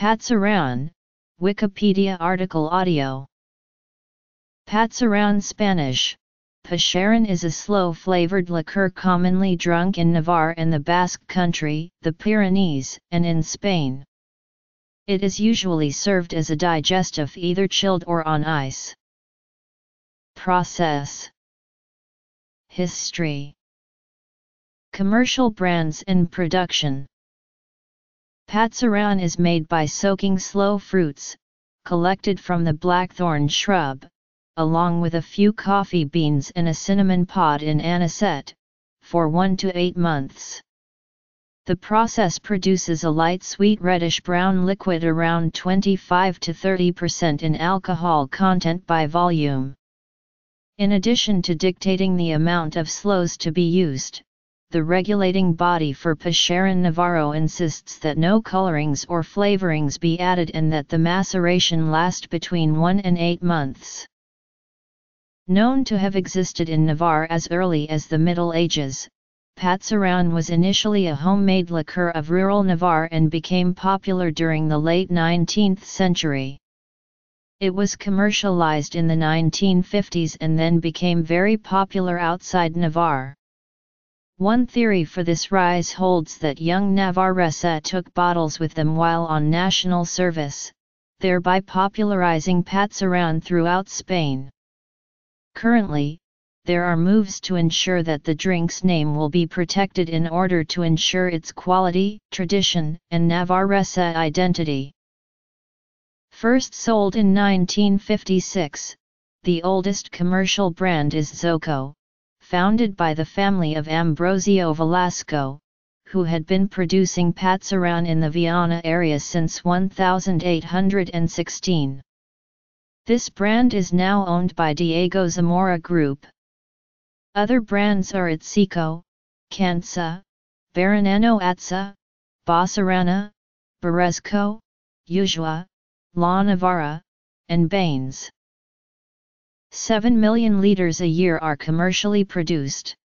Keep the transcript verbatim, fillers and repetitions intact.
Patxaran, Wikipedia article audio. Patxaran Spanish. Patxaran is a slow-flavored liqueur commonly drunk in Navarre and the Basque Country, the Pyrenees, and in Spain. It is usually served as a digestif either chilled or on ice. Process. History. Commercial brands and production. Patxaran is made by soaking slow fruits, collected from the blackthorn shrub, along with a few coffee beans and a cinnamon pod in anisette, for one to eight months. The process produces a light sweet reddish-brown liquid around twenty-five to thirty percent in alcohol content by volume. In addition to dictating the amount of sloes to be used, the regulating body for Patxaran Navarro insists that no colorings or flavorings be added and that the maceration last between one and eight months. Known to have existed in Navarre as early as the Middle Ages, Patxaran was initially a homemade liqueur of rural Navarre and became popular during the late nineteenth century. It was commercialized in the nineteen fifties and then became very popular outside Navarre. One theory for this rise holds that young Navarrese took bottles with them while on national service, thereby popularizing Patxaran throughout Spain. Currently, there are moves to ensure that the drink's name will be protected in order to ensure its quality, tradition, and Navarrese identity. First sold in nineteen fifty-six, the oldest commercial brand is Zoco, founded by the family of Ambrosio Velasco, who had been producing Patxaran in the Viana area since eighteen sixteen. This brand is now owned by Diego Zamora Group. Other brands are Itzico, Cansa, Baranano Atza, Basarana, Berezco, Ushua, La Navarra, and Baines. seven million liters a year are commercially produced.